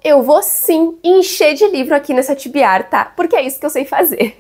Eu vou sim encher de livro aqui nessa TBR, tá? Porque é isso que eu sei fazer.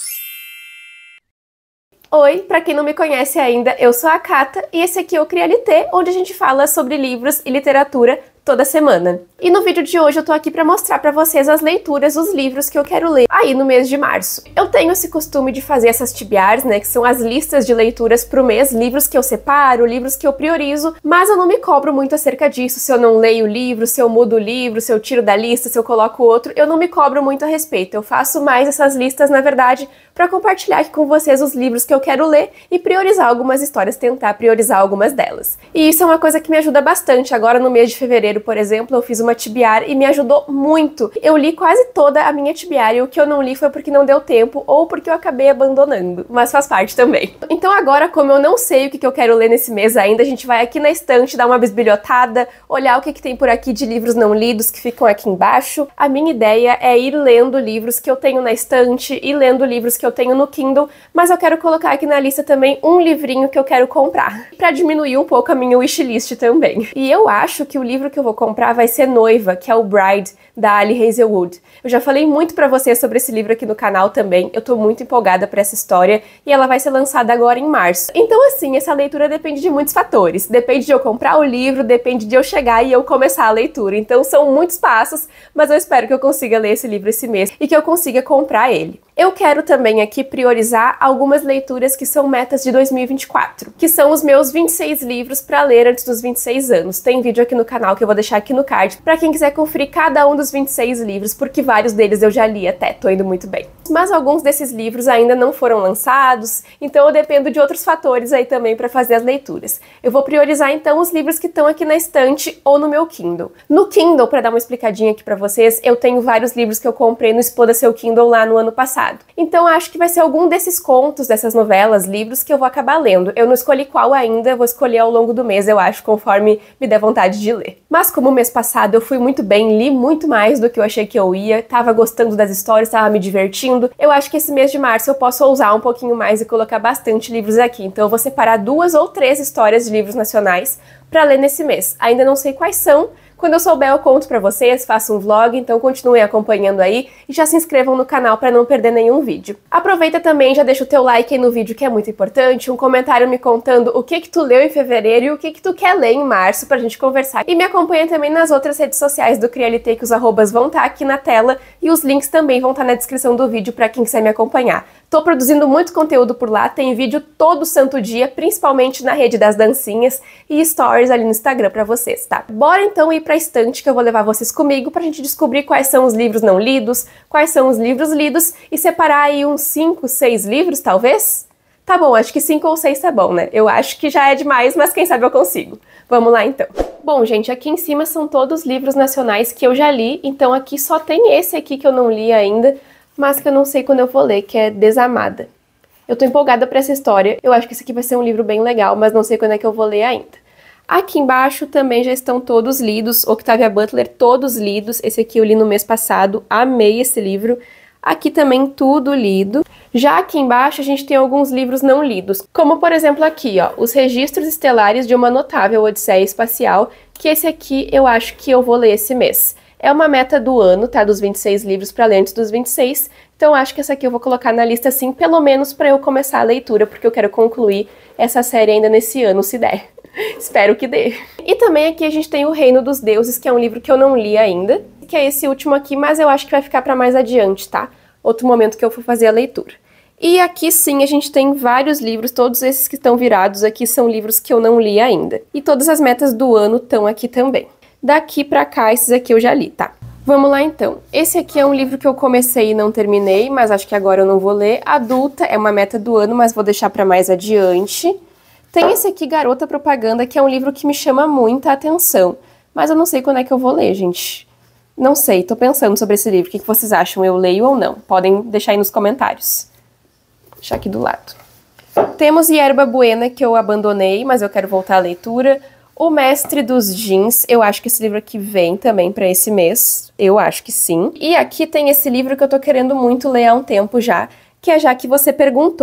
Oi, pra quem não me conhece ainda, eu sou a Cata e esse aqui é o CriLT, onde a gente fala sobre livros e literatura toda semana. E no vídeo de hoje eu tô aqui pra mostrar pra vocês as leituras, os livros que eu quero ler aí no mês de março. Eu tenho esse costume de fazer essas TBRs, né, que são as listas de leituras pro mês, livros que eu separo, livros que eu priorizo, mas eu não me cobro muito acerca disso, se eu não leio o livro, se eu mudo o livro, se eu tiro da lista, se eu coloco outro, eu não me cobro muito a respeito. Eu faço mais essas listas, na verdade, pra compartilhar aqui com vocês os livros que eu quero ler e priorizar algumas histórias, tentar priorizar algumas delas. E isso é uma coisa que me ajuda bastante. Agora no mês de fevereiro, por exemplo, eu fiz uma TBR e me ajudou muito. Eu li quase toda a minha TBR e o que eu não li foi porque não deu tempo ou porque eu acabei abandonando, mas faz parte também. Então agora, como eu não sei o que eu quero ler nesse mês ainda, a gente vai aqui na estante dar uma bisbilhotada, olhar o que tem por aqui de livros não lidos que ficam aqui embaixo. A minha ideia é ir lendo livros que eu tenho na estante e lendo livros que eu tenho no Kindle, mas eu quero colocar aqui na lista também um livrinho que eu quero comprar, pra diminuir um pouco a minha wishlist também. E eu acho que o livro que eu vou comprar vai ser Noiva, que é o Bride, da Ali Hazelwood. Eu já falei muito pra vocês sobre esse livro aqui no canal também, eu tô muito empolgada pra essa história e ela vai ser lançada agora em março. Então assim, essa leitura depende de muitos fatores. Depende de eu comprar o livro, depende de eu chegar e eu começar a leitura. Então são muitos passos, mas eu espero que eu consiga ler esse livro esse mês e que eu consiga comprar ele. Eu quero também aqui priorizar algumas leituras que são metas de 2024, que são os meus 26 livros para ler antes dos 26 anos. Tem vídeo aqui no canal que eu vou deixar aqui no card para quem quiser conferir cada um dos 26 livros, porque vários deles eu já li até, tô indo muito bem. Mas alguns desses livros ainda não foram lançados, então eu dependo de outros fatores aí também para fazer as leituras. Eu vou priorizar então os livros que estão aqui na estante ou no meu Kindle. No Kindle, para dar uma explicadinha aqui para vocês, eu tenho vários livros que eu comprei no Exploda Seu Kindle lá no ano passado. Então acho que vai ser algum desses contos, dessas novelas, livros que eu vou acabar lendo. Eu não escolhi qual ainda, vou escolher ao longo do mês, eu acho, conforme me der vontade de ler. Mas como o mês passado eu fui muito bem, li muito mais do que eu achei que eu ia, tava gostando das histórias, tava me divertindo, eu acho que esse mês de março eu posso ousar um pouquinho mais e colocar bastante livros aqui. Então eu vou separar 2 ou 3 histórias de livros nacionais para ler nesse mês. Ainda não sei quais são. Quando eu souber eu conto pra vocês, faço um vlog, então continuem acompanhando aí e já se inscrevam no canal pra não perder nenhum vídeo. Aproveita também, já deixa o teu like aí no vídeo que é muito importante, um comentário me contando o que tu leu em fevereiro e o que tu quer ler em março pra gente conversar. E me acompanha também nas outras redes sociais do CriLT, que os arrobas vão estar aqui na tela e os links também vão estar na descrição do vídeo pra quem quiser me acompanhar. Tô produzindo muito conteúdo por lá, tem vídeo todo santo dia, principalmente na rede das dancinhas e stories ali no Instagram pra vocês, tá? Bora então ir pra estante que eu vou levar vocês comigo pra gente descobrir quais são os livros não lidos, quais são os livros lidos e separar aí uns 5, 6 livros, talvez? Tá bom, acho que 5 ou 6 tá bom, né? Eu acho que já é demais, mas quem sabe eu consigo. Vamos lá então. Bom, gente, aqui em cima são todos os livros nacionais que eu já li, então aqui só tem esse aqui que eu não li ainda, mas que eu não sei quando eu vou ler, que é Desamada. Eu tô empolgada pra essa história, eu acho que esse aqui vai ser um livro bem legal, mas não sei quando é que eu vou ler ainda. Aqui embaixo também já estão todos lidos, Octavia Butler, todos lidos. Esse aqui eu li no mês passado, amei esse livro. Aqui também tudo lido. Já aqui embaixo a gente tem alguns livros não lidos, como por exemplo aqui, ó, Os Registros Estelares de uma Notável Odisseia Espacial, que esse aqui eu acho que eu vou ler esse mês. É uma meta do ano, tá? Dos 26 livros para ler antes dos 26. Então acho que essa aqui eu vou colocar na lista assim, pelo menos para eu começar a leitura, porque eu quero concluir essa série ainda nesse ano, se der. Espero que dê. E também aqui a gente tem O Reino dos Deuses, que é um livro que eu não li ainda, que é esse último aqui, mas eu acho que vai ficar para mais adiante, tá? Outro momento que eu for fazer a leitura. E aqui sim a gente tem vários livros, todos esses que estão virados aqui são livros que eu não li ainda. E todas as metas do ano estão aqui também. Daqui pra cá, esses aqui eu já li, tá? Vamos lá então. Esse aqui é um livro que eu comecei e não terminei, mas acho que agora eu não vou ler. Adulta é uma meta do ano, mas vou deixar pra mais adiante. Tem esse aqui, Garota Propaganda, que é um livro que me chama muita atenção. Mas eu não sei quando é que eu vou ler, gente. Não sei, tô pensando sobre esse livro. O que vocês acham? Eu leio ou não? Podem deixar aí nos comentários. Vou deixar aqui do lado. Temos Yerba Buena, que eu abandonei, mas eu quero voltar à leitura. O Mestre dos Jeans, eu acho que esse livro aqui vem também pra esse mês, eu acho que sim. E aqui tem esse livro que eu tô querendo muito ler há um tempo já, que é Já Que Você Perguntou.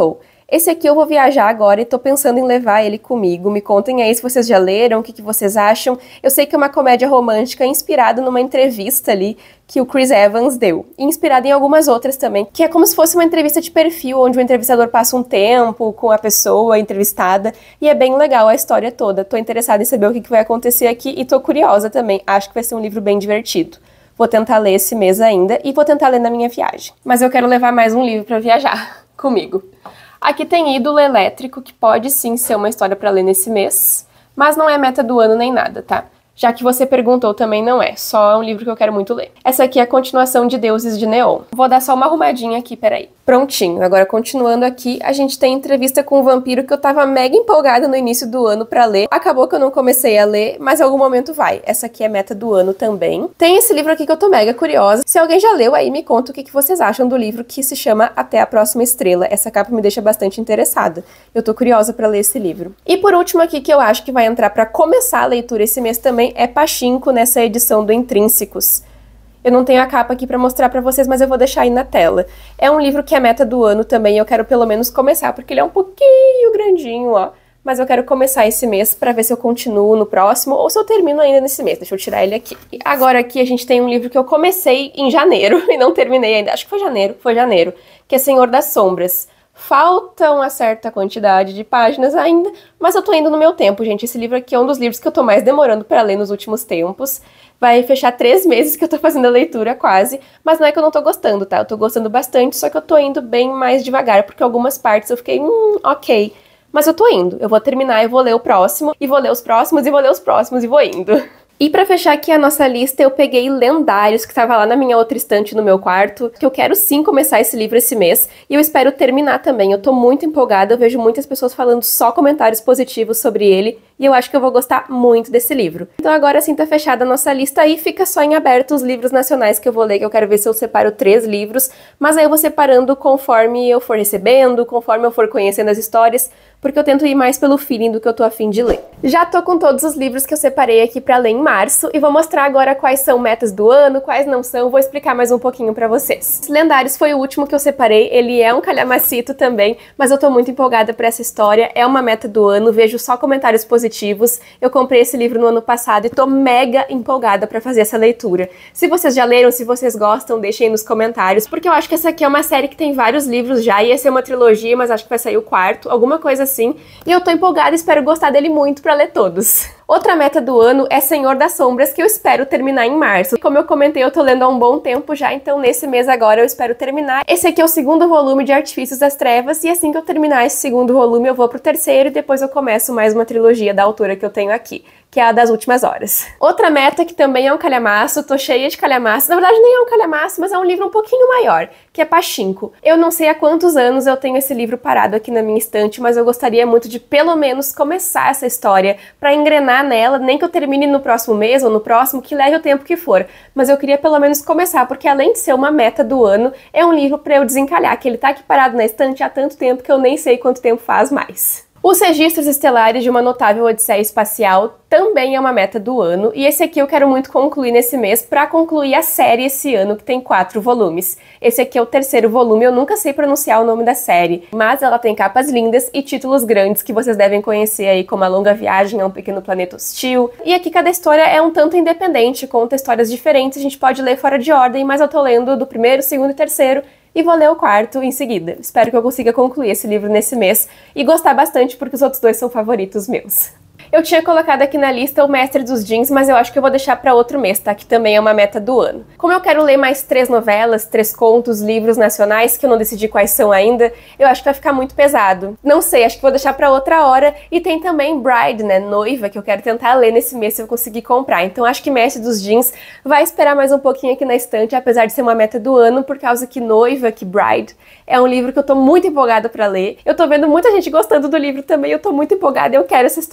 Esse aqui eu vou viajar agora e tô pensando em levar ele comigo. Me contem aí se vocês já leram, o que vocês acham. Eu sei que é uma comédia romântica inspirada numa entrevista ali que o Chris Evans deu. E inspirada em algumas outras também, que é como se fosse uma entrevista de perfil, onde o entrevistador passa um tempo com a pessoa entrevistada. E é bem legal a história toda. Tô interessada em saber o que vai acontecer aqui e tô curiosa também. Acho que vai ser um livro bem divertido. Vou tentar ler esse mês ainda e vou tentar ler na minha viagem. Mas eu quero levar mais um livro pra viajar comigo. Aqui tem Ídolo Elétrico, que pode sim ser uma história para ler nesse mês, mas não é meta do ano nem nada, tá? Já que você perguntou, também não é, só é um livro que eu quero muito ler. Essa aqui é a continuação de Deuses de Neon. Vou dar só uma arrumadinha aqui, peraí. Prontinho, agora continuando aqui, a gente tem entrevista com um vampiro que eu tava mega empolgada no início do ano pra ler. Acabou que eu não comecei a ler, mas em algum momento vai. Essa aqui é meta do ano também. Tem esse livro aqui que eu tô mega curiosa. Se alguém já leu aí, me conta o que vocês acham do livro, que se chama Até a Próxima Estrela. Essa capa me deixa bastante interessada. Eu tô curiosa pra ler esse livro. E por último aqui, que eu acho que vai entrar pra começar a leitura esse mês também, é Pachinko, nessa edição do Intrínsecos. Eu não tenho a capa aqui pra mostrar pra vocês, mas eu vou deixar aí na tela. É um livro que é meta do ano também, eu quero pelo menos começar, porque ele é um pouquinho grandinho, ó. Mas eu quero começar esse mês pra ver se eu continuo no próximo, ou se eu termino ainda nesse mês. Deixa eu tirar ele aqui. E agora aqui a gente tem um livro que eu comecei em janeiro, e não terminei ainda. Acho que foi janeiro, que é Senhor das Sombras. Falta uma certa quantidade de páginas ainda, mas eu tô indo no meu tempo, gente. Esse livro aqui é um dos livros que eu tô mais demorando pra ler nos últimos tempos. Vai fechar 3 meses que eu tô fazendo a leitura quase, mas não é que eu não tô gostando, tá? Eu tô gostando bastante, só que eu tô indo bem mais devagar, porque algumas partes eu fiquei, ok. Mas eu tô indo, eu vou terminar, eu vou ler o próximo, e vou ler os próximos, e vou ler os próximos, e vou indo. E pra fechar aqui a nossa lista, eu peguei Lendários, que tava lá na minha outra estante no meu quarto, que eu quero sim começar esse livro esse mês, e eu espero terminar também. Eu tô muito empolgada, eu vejo muitas pessoas falando só comentários positivos sobre ele, e eu acho que eu vou gostar muito desse livro. Então agora sim tá fechada a nossa lista aí, fica só em aberto os livros nacionais que eu vou ler, que eu quero ver se eu separo 3 livros, mas aí eu vou separando conforme eu for recebendo, conforme eu for conhecendo as histórias, porque eu tento ir mais pelo feeling do que eu tô afim de ler. Já tô com todos os livros que eu separei aqui pra ler em março, e vou mostrar agora quais são metas do ano, quais não são, vou explicar mais um pouquinho pra vocês. Lendários foi o último que eu separei, ele é um calhamacito também, mas eu tô muito empolgada pra essa história, é uma meta do ano, vejo só comentários positivos. Eu comprei esse livro no ano passado e tô mega empolgada pra fazer essa leitura. Se vocês já leram, se vocês gostam, deixem aí nos comentários, porque eu acho que essa aqui é uma série que tem vários livros já, ia ser uma trilogia, mas acho que vai sair o 4º, alguma coisa assim, e eu tô empolgada e espero gostar dele muito pra ler todos. Outra meta do ano é Senhor das Sombras, que eu espero terminar em março. Como eu comentei, eu tô lendo há um bom tempo já, então nesse mês agora eu espero terminar. Esse aqui é o 2º volume de Artifícios das Trevas, e assim que eu terminar esse 2º volume eu vou pro 3º e depois eu começo mais uma trilogia da autora que eu tenho aqui, que é a das Últimas Horas. Outra meta que também é um calhamaço, tô cheia de calhamaço, na verdade nem é um calhamaço, mas é um livro um pouquinho maior, que é Pachinko. Eu não sei há quantos anos eu tenho esse livro parado aqui na minha estante, mas eu gostaria muito de pelo menos começar essa história pra engrenar nela, nem que eu termine no próximo mês ou no próximo, que leve o tempo que for, mas eu queria pelo menos começar, porque além de ser uma meta do ano, é um livro pra eu desencalhar, que ele tá aqui parado na estante há tanto tempo que eu nem sei quanto tempo faz mais. Os Registros Estelares de uma Notável Odisseia Espacial também é uma meta do ano, e esse aqui eu quero muito concluir nesse mês para concluir a série esse ano, que tem 4 volumes. Esse aqui é o 3º volume, eu nunca sei pronunciar o nome da série, mas ela tem capas lindas e títulos grandes que vocês devem conhecer aí, como A Longa Viagem a um Pequeno Planeta Hostil. E aqui cada história é um tanto independente, conta histórias diferentes, a gente pode ler fora de ordem, mas eu tô lendo do 1º, 2º e 3º, e vou ler o 4º em seguida. Espero que eu consiga concluir esse livro nesse mês e gostar bastante, porque os outros 2 são favoritos meus. Eu tinha colocado aqui na lista O Mestre dos Jeans, mas eu acho que eu vou deixar para outro mês, tá? Que também é uma meta do ano. Como eu quero ler mais 3 novelas, 3 contos, livros nacionais, que eu não decidi quais são ainda, eu acho que vai ficar muito pesado. Não sei, acho que vou deixar para outra hora. E tem também Bride, né? Noiva, que eu quero tentar ler nesse mês se eu conseguir comprar. Então acho que Mestre dos Jeans vai esperar mais um pouquinho aqui na estante, apesar de ser uma meta do ano, por causa que Noiva, que Bride, é um livro que eu tô muito empolgada para ler. Eu tô vendo muita gente gostando do livro também, eu tô muito empolgada e eu quero essa história. Eu preciso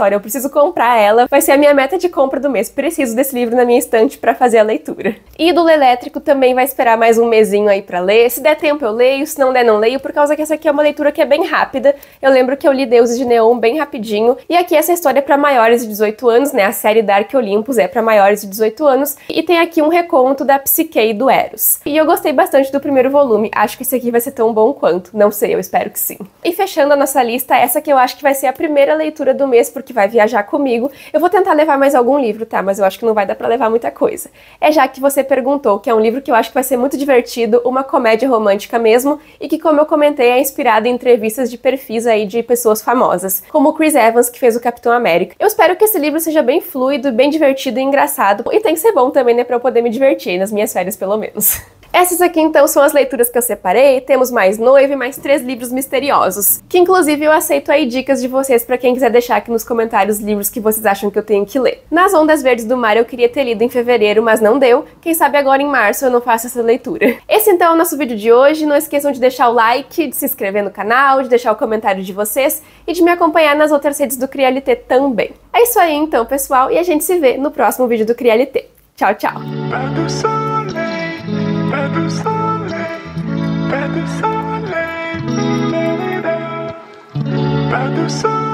preciso comprar ela. Vai ser a minha meta de compra do mês. Preciso desse livro na minha estante pra fazer a leitura. E do Elétrico também vai esperar mais um mesinho aí pra ler. Se der tempo eu leio, se não der não leio, por causa que essa aqui é uma leitura que é bem rápida. Eu lembro que eu li Deuses de Neon bem rapidinho. E aqui essa história é pra maiores de 18 anos, né? A série Dark Olympus é pra maiores de 18 anos. E tem aqui um reconto da Psique e do Eros. E eu gostei bastante do primeiro volume. Acho que esse aqui vai ser tão bom quanto. Não sei, eu espero que sim. E fechando a nossa lista, essa que eu acho que vai ser a primeira leitura do mês, porque vai viajar comigo. Eu vou tentar levar mais algum livro, tá? Mas eu acho que não vai dar pra levar muita coisa. É Já Que Você Perguntou, que é um livro que eu acho que vai ser muito divertido, uma comédia romântica mesmo, e que, como eu comentei, é inspirado em entrevistas de perfis aí de pessoas famosas, como o Chris Evans, que fez o Capitão América. Eu espero que esse livro seja bem fluido, bem divertido e engraçado, e tem que ser bom também, né, pra eu poder me divertir, nas minhas férias pelo menos. Essas aqui então são as leituras que eu separei. Temos mais Noiva e mais 3 livros misteriosos, que inclusive eu aceito aí dicas de vocês pra quem quiser deixar aqui nos comentários livros que vocês acham que eu tenho que ler. Nas Ondas Verdes do Mar eu queria ter lido em fevereiro, mas não deu. Quem sabe agora em março eu não faço essa leitura. Esse então é o nosso vídeo de hoje. Não esqueçam de deixar o like, de se inscrever no canal, de deixar o comentário de vocês e de me acompanhar nas outras redes do Crialité também. É isso aí então, pessoal, e a gente se vê no próximo vídeo do Crialité. Tchau, tchau! Pas de soleil, pas de soleil, pas de soleil.